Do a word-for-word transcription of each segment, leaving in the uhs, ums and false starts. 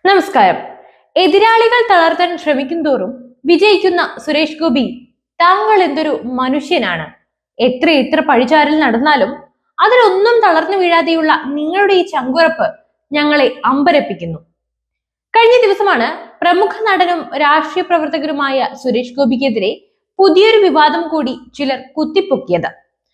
നമസ്കാരം. എതിരാളികൾ തളർത്താൻ ശ്രമിക്കുന്തോറും വിജയിക്കുന്ന സുരേഷ് ഗോപി, താങ്കൾ എന്തൊരു മനുഷ്യനാണ്. എത്ര എത്ര പഴിചാരൽ നടന്നാലും അതിലൊന്നും തളർന്നു വീഴാതെയുള്ള നിങ്ങളുടെ ഈ ചങ്കുറപ്പ് ഞങ്ങളെ അമ്പരപ്പിക്കുന്നു. കഴിഞ്ഞ ദിവസമാണ് പ്രമുഖ നടനും രാഷ്ട്രീയ പ്രവർത്തകരുമായ സുരേഷ് ഗോപിക്കെതിരെ പുതിയൊരു വിവാദം കൂടി ചിലർ കുത്തിപ്പൊക്കിയത്.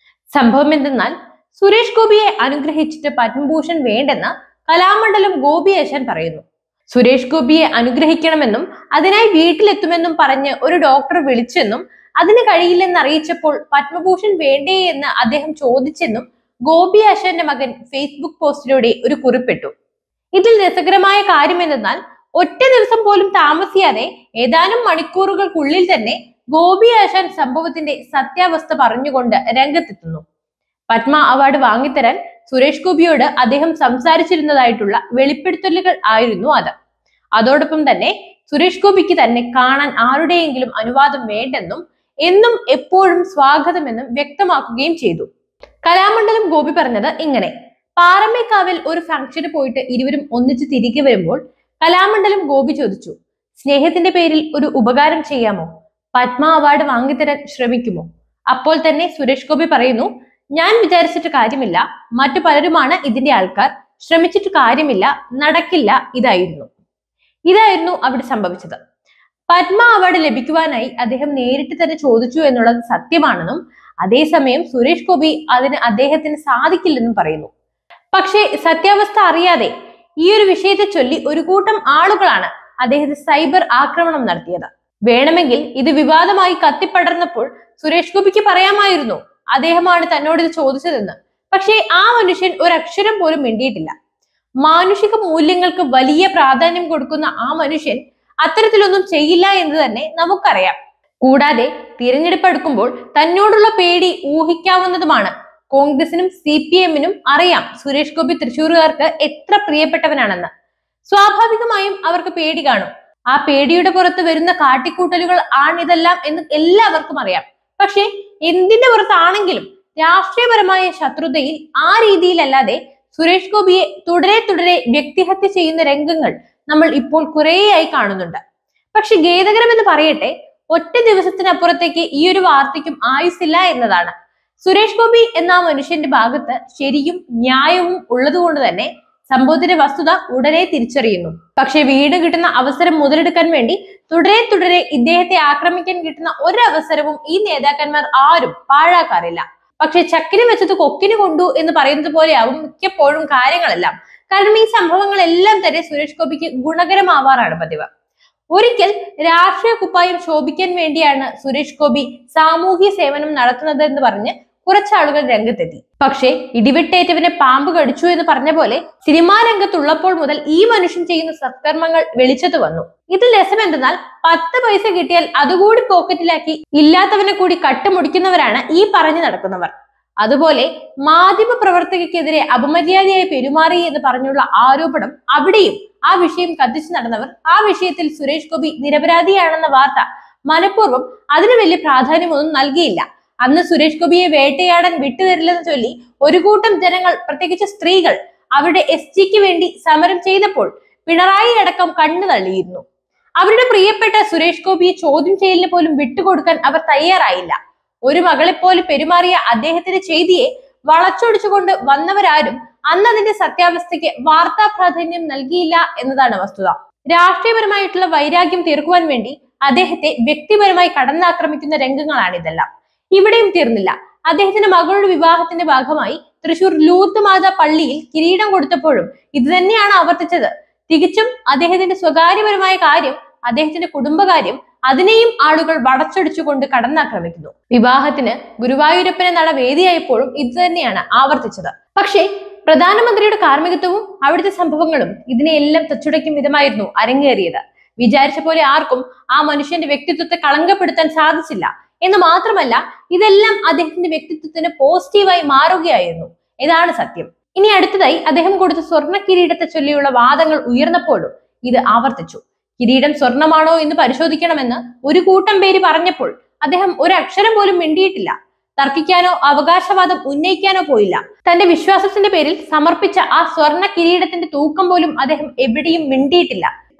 സംഭവം എന്തെന്നാൽ, സുരേഷ് ഗോപിയെ അനുഗ്രഹിച്ചിട്ട് പത്മഭൂഷൺ വേണ്ടെന്ന് കലാമണ്ഡലം ഗോപി ആശാൻ പറയുന്നു. സുരേഷ് ഗോപിയെ അനുഗ്രഹിക്കണമെന്നും അതിനായി വീട്ടിലെത്തുമെന്നും പറഞ്ഞ് ഒരു ഡോക്ടർ വിളിച്ചെന്നും അതിന് കഴിയില്ലെന്ന് അറിയിച്ചപ്പോൾ പത്മഭൂഷൺ വേണ്ടേ എന്ന് അദ്ദേഹം ചോദിച്ചെന്നും ഗോപി ആശാന്റെ മകൻ ഫേസ്ബുക്ക് പോസ്റ്റിലൂടെ ഒരു കുറിപ്പിട്ടു. ഇതിൽ രസകരമായ കാര്യം എന്തെന്നാൽ, ഒറ്റ ദിവസം പോലും താമസിയാതെ ഏതാനും മണിക്കൂറുകൾക്കുള്ളിൽ തന്നെ ഗോപി ആശാൻ സംഭവത്തിന്റെ സത്യാവസ്ഥ പറഞ്ഞുകൊണ്ട് രംഗത്തെത്തുന്നു. പത്മ അവാർഡ് വാങ്ങിത്തരാൻ സുരേഷ് ഗോപിയോട് അദ്ദേഹം സംസാരിച്ചിരുന്നതായിട്ടുള്ള വെളിപ്പെടുത്തലുകൾ ആയിരുന്നു അത്. അതോടൊപ്പം തന്നെ സുരേഷ് ഗോപിക്ക് തന്നെ കാണാൻ ആരുടെയെങ്കിലും അനുവാദം വേണ്ടെന്നും എന്നും എപ്പോഴും സ്വാഗതമെന്നും വ്യക്തമാക്കുകയും ചെയ്തു. കലാമണ്ഡലം ഗോപി പറഞ്ഞത് ഇങ്ങനെ: പാറമേക്കാവിൽ ഒരു ഫംഗ്ഷന് പോയിട്ട് ഇരുവരും ഒന്നിച്ച് തിരികെ വരുമ്പോൾ കലാമണ്ഡലം ഗോപി ചോദിച്ചു, സ്നേഹത്തിന്റെ പേരിൽ ഒരു ഉപകാരം ചെയ്യാമോ? പത്മ അവാർഡ് വാങ്ങിത്തരാൻ ശ്രമിക്കുമോ? അപ്പോൾ തന്നെ സുരേഷ് ഗോപി പറയുന്നു, ഞാൻ വിചാരിച്ചിട്ട് കാര്യമില്ല, മറ്റു പലരുമാണ് ഇതിന്റെ ആൾക്കാർ, ശ്രമിച്ചിട്ട് കാര്യമില്ല, നടക്കില്ല. ഇതായിരുന്നു ഇതായിരുന്നു അവിടെ സംഭവിച്ചത്. പത്മ അവാർഡ് ലഭിക്കുവാനായി അദ്ദേഹം നേരിട്ട് തന്നെ ചോദിച്ചു എന്നുള്ളത് സത്യമാണെന്നും അതേസമയം സുരേഷ് ഗോപി അതിന് അദ്ദേഹത്തിന് സാധിക്കില്ലെന്നും പറയുന്നു. പക്ഷേ സത്യാവസ്ഥ അറിയാതെ ഈ ഒരു വിഷയത്തെ ചൊല്ലി ഒരു കൂട്ടം ആളുകളാണ് അദ്ദേഹത്തെ സൈബർ ആക്രമണം നടത്തിയത്. വേണമെങ്കിൽ ഇത് വിവാദമായി കത്തിപ്പടർന്നപ്പോൾ സുരേഷ് ഗോപിക്ക് പറയാമായിരുന്നു അദ്ദേഹമാണ് തന്നോട് ഇത് ചോദിച്ചതെന്ന്. പക്ഷേ ആ മനുഷ്യൻ ഒരക്ഷരം പോലും മിണ്ടിയിട്ടില്ല. മാനുഷിക മൂല്യങ്ങൾക്ക് വലിയ പ്രാധാന്യം കൊടുക്കുന്ന ആ മനുഷ്യൻ അത്തരത്തിലൊന്നും ചെയ്യില്ല എന്ന് തന്നെ നമുക്കറിയാം. കൂടാതെ തിരഞ്ഞെടുപ്പ് അടുക്കുമ്പോൾ തന്നോടുള്ള പേടി ഊഹിക്കാവുന്നതുമാണ്. കോൺഗ്രസിനും സി പി എമ്മിനും അറിയാം സുരേഷ് ഗോപി തൃശ്ശൂരുകാർക്ക് എത്ര പ്രിയപ്പെട്ടവനാണെന്ന്. സ്വാഭാവികമായും അവർക്ക് പേടി കാണും. ആ പേടിയുടെ പുറത്ത് വരുന്ന കാട്ടിക്കൂട്ടലുകൾ ആണിതെല്ലാം എന്ന് എല്ലാവർക്കും അറിയാം. പക്ഷെ എന്തിന്റെ പുറത്താണെങ്കിലും രാഷ്ട്രീയപരമായ ശത്രുതയിൽ ആ രീതിയിലല്ലാതെ സുരേഷ് ഗോപിയെ തുടരെ തുടരെ വ്യക്തിഹത്യ ചെയ്യുന്ന രംഗങ്ങൾ നമ്മൾ ഇപ്പോൾ കുറേയായി കാണുന്നുണ്ട്. പക്ഷെ ഖേദകരമെന്ന് പറയട്ടെ, ഒറ്റ ദിവസത്തിനപ്പുറത്തേക്ക് ഈ ഒരു വാർത്തയ്ക്കും ആയുസില്ല എന്നതാണ്. സുരേഷ് ഗോപി എന്ന മനുഷ്യന്റെ ഭാഗത്ത് ശരിയും ന്യായവും ഉള്ളതുകൊണ്ട് തന്നെ സംഭവത്തിന്റെ വസ്തുത ഉടനെ തിരിച്ചറിയുന്നു. പക്ഷെ വീട് കിട്ടുന്ന അവസരം മുതലെടുക്കാൻ വേണ്ടി തുടരെ തുടരെ ഇദ്ദേഹത്തെ ആക്രമിക്കാൻ കിട്ടുന്ന ഒരവസരവും ഈ നേതാക്കന്മാർ ആരും പാഴാക്കാറില്ല. പക്ഷെ ചക്കിന് വെച്ചത് കൊക്കിന് കൊണ്ടു എന്ന് പറയുന്നത് പോലെയാവും മിക്കപ്പോഴും കാര്യങ്ങളെല്ലാം. കാരണം ഈ സംഭവങ്ങളെല്ലാം തന്നെ സുരേഷ് ഗോപിക്ക് ഗുണകരമാവാറാണ് പതിവ്. ഒരിക്കൽ രാഷ്ട്രീയ കുപ്പായം ശോഭിക്കാൻ വേണ്ടിയാണ് സുരേഷ് ഗോപി സാമൂഹ്യ സേവനം നടത്തുന്നത് എന്ന് പറഞ്ഞ് കുറച്ചാളുകൾ രംഗത്തെത്തി. പക്ഷേ ഇടിവെട്ടേറ്റവനെ പാമ്പ് കടിച്ചു എന്ന് പറഞ്ഞ പോലെ സിനിമാ രംഗത്തുള്ളപ്പോൾ മുതൽ ഈ മനുഷ്യൻ ചെയ്യുന്ന സത്കർമ്മങ്ങൾ വെളിച്ചത്ത് വന്നു. ഇതിൽ രസം എന്തെന്നാൽ, പത്ത് പൈസ കിട്ടിയാൽ അതുകൂടി പോക്കറ്റിലാക്കി ഇല്ലാത്തവനെ കൂടി കട്ടുമുടിക്കുന്നവരാണ് ഈ പറഞ്ഞു നടക്കുന്നവർ. അതുപോലെ മാധ്യമ പ്രവർത്തകർക്കെതിരെ അപമര്യാദയായി പെരുമാറി എന്ന് പറഞ്ഞുള്ള ആരോപണം അവിടെയും ആ വിഷയം കത്തിച്ചു നടന്നവർ ആ വിഷയത്തിൽ സുരേഷ് ഗോപി നിരപരാധിയാണെന്ന വാർത്ത മനഃപൂർവ്വം അതിന് വലിയ പ്രാധാന്യമൊന്നും നൽകിയില്ല. അന്ന് സുരേഷ് ഗോപിയെ വേട്ടയാടാൻ വിട്ടുതരില്ലെന്ന് ചൊല്ലി ഒരു കൂട്ടം ജനങ്ങൾ, പ്രത്യേകിച്ച് സ്ത്രീകൾ, അവരുടെ എസ് ജിക്ക് വേണ്ടി സമരം ചെയ്തപ്പോൾ പിണറായി അടക്കം കണ്ണു തള്ളിയിരുന്നു. അവരുടെ പ്രിയപ്പെട്ട സുരേഷ് ഗോപിയെ ചോദ്യം ചെയ്യലിന് പോലും വിട്ടുകൊടുക്കാൻ അവർ തയ്യാറായില്ല. ഒരു മകളെപ്പോലെ പെരുമാറിയ അദ്ദേഹത്തിന്റെ ചെയ്തിയെ വളച്ചൊടിച്ചുകൊണ്ട് വന്നവരാരും അന്ന് അതിന്റെ സത്യാവസ്ഥയ്ക്ക് വാർത്താ പ്രാധാന്യം നൽകിയില്ല എന്നതാണ് വസ്തുത. രാഷ്ട്രീയപരമായിട്ടുള്ള വൈരാഗ്യം തീർക്കുവാൻ വേണ്ടി അദ്ദേഹത്തെ വ്യക്തിപരമായി കടന്നാക്രമിക്കുന്ന രംഗങ്ങളാണിതെല്ലാം. ഇവിടെയും തീർന്നില്ല. അദ്ദേഹത്തിന്റെ മകളുടെ വിവാഹത്തിന്റെ ഭാഗമായി തൃശൂർ ലൂത്ത് മാതാ പള്ളിയിൽ കിരീടം കൊടുത്തപ്പോഴും ഇത് തന്നെയാണ് ആവർത്തിച്ചത്. തികച്ചും അദ്ദേഹത്തിന്റെ സ്വകാര്യപരമായ കാര്യം, അദ്ദേഹത്തിന്റെ കുടുംബകാര്യം, അതിനെയും ആളുകൾ വളച്ചൊടിച്ചുകൊണ്ട് കടന്നാക്രമിക്കുന്നു. വിവാഹത്തിന് ഗുരുവായൂരപ്പനെ നട വേദിയായപ്പോഴും ഇത് തന്നെയാണ് ആവർത്തിച്ചത്. പക്ഷേ പ്രധാനമന്ത്രിയുടെ കാർമ്മികത്വവും അവിടുത്തെ സംഭവങ്ങളും ഇതിനെയെല്ലാം തച്ചുടയ്ക്കും വിധമായിരുന്നു അരങ്ങേറിയത്. വിചാരിച്ച പോലെ ആർക്കും ആ മനുഷ്യന്റെ വ്യക്തിത്വത്തെ കളങ്കപ്പെടുത്താൻ സാധിച്ചില്ല എന്ന് മാത്രമല്ല, ഇതെല്ലാം അദ്ദേഹത്തിന്റെ വ്യക്തിത്വത്തിന് പോസിറ്റീവായി മാറുകയായിരുന്നു. ഇതാണ് സത്യം. ഇനി അടുത്തതായി അദ്ദേഹം കൊടുത്ത സ്വർണ്ണ കിരീടത്തെ ചൊല്ലിയുള്ള വാദങ്ങൾ ഉയർന്നപ്പോഴും ഇത് ആവർത്തിച്ചു. കിരീടം സ്വർണമാണോ എന്ന് പരിശോധിക്കണമെന്ന് ഒരു കൂട്ടം പേര് പറഞ്ഞപ്പോൾ അദ്ദേഹം ഒരു അക്ഷരം പോലും മിണ്ടിയിട്ടില്ല. തർക്കിക്കാനോ അവകാശവാദം ഉന്നയിക്കാനോ പോയില്ല. തന്റെ വിശ്വാസത്തിന്റെ പേരിൽ സമർപ്പിച്ച ആ സ്വർണ്ണ കിരീടത്തിന്റെ തൂക്കം പോലും അദ്ദേഹം എവിടെയും മിണ്ടിയിട്ടില്ല.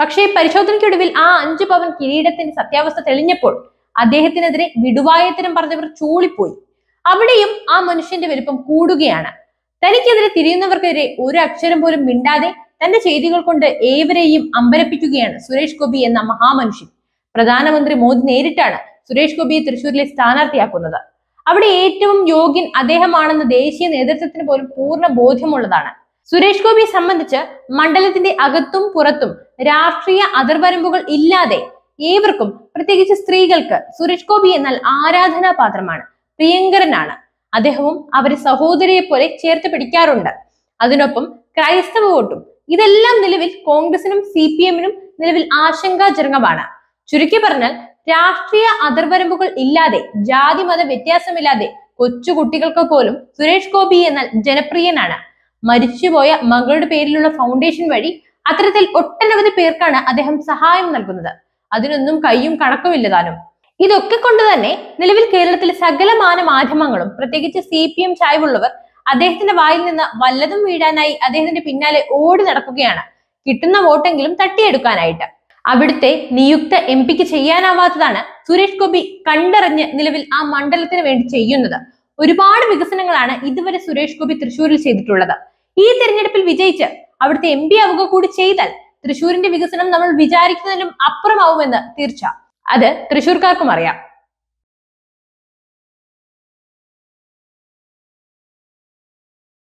പക്ഷേ പരിശോധനയ്ക്കൊടുവിൽ ആ അഞ്ചു പവൻ കിരീടത്തിന്റെ സത്യാവസ്ഥ തെളിഞ്ഞപ്പോൾ അദ്ദേഹത്തിനെതിരെ വിടുവായത്തരം പറഞ്ഞവർ ചൂളിപ്പോയി. അവിടെയും ആ മനുഷ്യന്റെ വലിപ്പം കൂടുകയാണ്. തനിക്കെതിരെ തിരിയുന്നവർക്കെതിരെ ഒരു അക്ഷരം പോലും മിണ്ടാതെ തന്റെ ചെയ്തികൾ കൊണ്ട് ഏവരെയും അമ്പരപ്പിക്കുകയാണ് സുരേഷ് ഗോപി എന്ന മഹാമനുഷ്യൻ. പ്രധാനമന്ത്രി മോദി നേരിട്ടാണ് സുരേഷ് ഗോപിയെ തൃശ്ശൂരിലെ സ്ഥാനാർത്ഥിയാക്കുന്നത്. അവിടെ ഏറ്റവും യോഗ്യൻ അദ്ദേഹമാണെന്ന് ദേശീയ നേതൃത്വത്തിന് പോലും പൂർണ്ണ ബോധ്യമുള്ളതാണ്. സുരേഷ് ഗോപിയെ സംബന്ധിച്ച് മണ്ഡലത്തിന്റെ അകത്തും പുറത്തും രാഷ്ട്രീയ അതിർവരമ്പുകൾ ഇല്ലാതെ ഏവർക്കും, പ്രത്യേകിച്ച് സ്ത്രീകൾക്ക്, സുരേഷ് ഗോപി എന്നാൽ ആരാധനാപാത്രമാണ്, പ്രിയങ്കരനാണ്. അദ്ദേഹവും അവരെ സഹോദരിയെ പോലെ ചേർത്ത് പിടിക്കാറുണ്ട്. അതിനൊപ്പം ക്രൈസ്തവ വോട്ടും. ഇതെല്ലാം നിലവിൽ കോൺഗ്രസിനും സി പി എമ്മിനും നിലവിൽ ആശങ്കാജനകമാണ്. ചുരുക്കി പറഞ്ഞാൽ രാഷ്ട്രീയ അതിർവരമ്പുകൾ ഇല്ലാതെ, ജാതി മത വ്യത്യാസമില്ലാതെ കൊച്ചു കുട്ടികൾക്ക് പോലും സുരേഷ് ഗോപി എന്നാൽ ജനപ്രിയനാണ്. മരിച്ചുപോയ മകളുടെ പേരിലുള്ള ഫൗണ്ടേഷൻ വഴി അത്തരത്തിൽ ഒട്ടനവധി പേർക്കാണ് അദ്ദേഹം സഹായം നൽകുന്നത്. അതിനൊന്നും കയ്യും കണക്കുമില്ലതാനും. ഇതൊക്കെ കൊണ്ട് തന്നെ നിലവിൽ കേരളത്തിലെ സകലമാന മാധ്യമങ്ങളും, പ്രത്യേകിച്ച് സി പി എം ചായ്വുള്ളവർ, അദ്ദേഹത്തിന്റെ വായിൽ നിന്ന് വല്ലതും വീഴാനായി അദ്ദേഹത്തിന്റെ പിന്നാലെ ഓടി നടക്കുകയാണ്, കിട്ടുന്ന വോട്ടെങ്കിലും തട്ടിയെടുക്കാനായിട്ട്. അവിടുത്തെ നിയുക്ത എം പിക്ക് ചെയ്യാനാവാത്തതാണ് സുരേഷ് ഗോപി കണ്ടറിഞ്ഞ് നിലവിൽ ആ മണ്ഡലത്തിന് വേണ്ടി ചെയ്യുന്നത്. ഒരുപാട് വികസനങ്ങളാണ് ഇതുവരെ സുരേഷ് ഗോപി തൃശ്ശൂരിൽ ചെയ്തിട്ടുള്ളത്. ഈ തെരഞ്ഞെടുപ്പിൽ വിജയിച്ച് അവിടുത്തെ എം പി ആവുക കൂടി ചെയ്താൽ തൃശ്ശൂരിന്റെ വികസനം നമ്മൾ വിചാരിക്കുന്നതിനും അപ്പുറമാവുമെന്ന് തീർച്ച. അത് തൃശ്ശൂർക്കാർക്കും അറിയാം.